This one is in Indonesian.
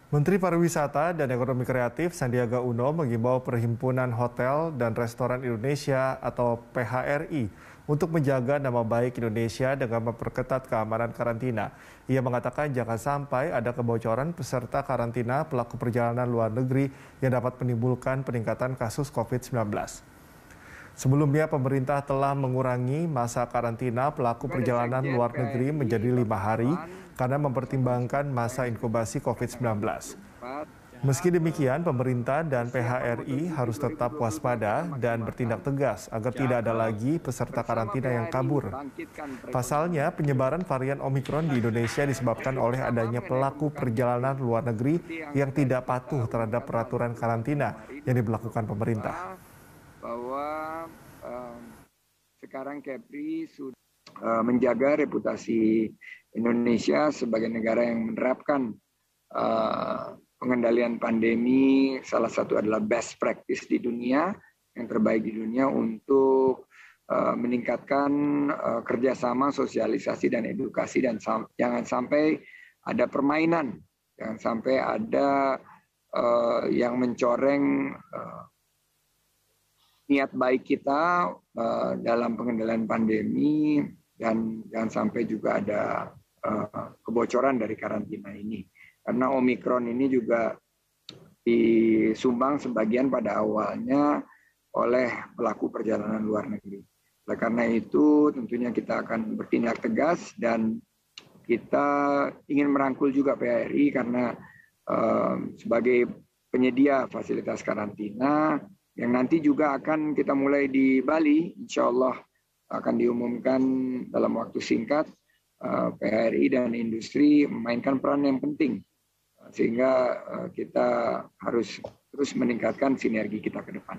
Menteri Pariwisata dan Ekonomi Kreatif Sandiaga Uno mengimbau Perhimpunan Hotel dan Restoran Indonesia atau PHRI untuk menjaga nama baik Indonesia dengan memperketat keamanan karantina. Ia mengatakan jangan sampai ada kebocoran peserta karantina pelaku perjalanan luar negeri yang dapat menimbulkan peningkatan kasus COVID-19. Sebelumnya, pemerintah telah mengurangi masa karantina pelaku perjalanan luar negeri menjadi 5 hari karena mempertimbangkan masa inkubasi COVID-19. Meski demikian, pemerintah dan PHRI harus tetap waspada dan bertindak tegas agar tidak ada lagi peserta karantina yang kabur. Pasalnya, penyebaran varian Omikron di Indonesia disebabkan oleh adanya pelaku perjalanan luar negeri yang tidak patuh terhadap peraturan karantina yang diberlakukan pemerintah. Bahwa sekarang Kepri sudah menjaga reputasi Indonesia sebagai negara yang menerapkan pengendalian pandemi. Salah satu adalah best practice di dunia, yang terbaik di dunia untuk meningkatkan kerjasama, sosialisasi, dan edukasi. Dan jangan sampai ada permainan, jangan sampai ada yang mencoreng niat baik kita dalam pengendalian pandemi, dan jangan sampai juga ada kebocoran dari karantina ini. Karena Omikron ini juga disumbang sebagian pada awalnya oleh pelaku perjalanan luar negeri. Oleh karena itu tentunya kita akan bertindak tegas dan kita ingin merangkul juga PHRI karena sebagai penyedia fasilitas karantina yang nanti juga akan kita mulai di Bali, insya Allah akan diumumkan dalam waktu singkat. PHRI dan industri memainkan peran yang penting, sehingga kita harus terus meningkatkan sinergi kita ke depan.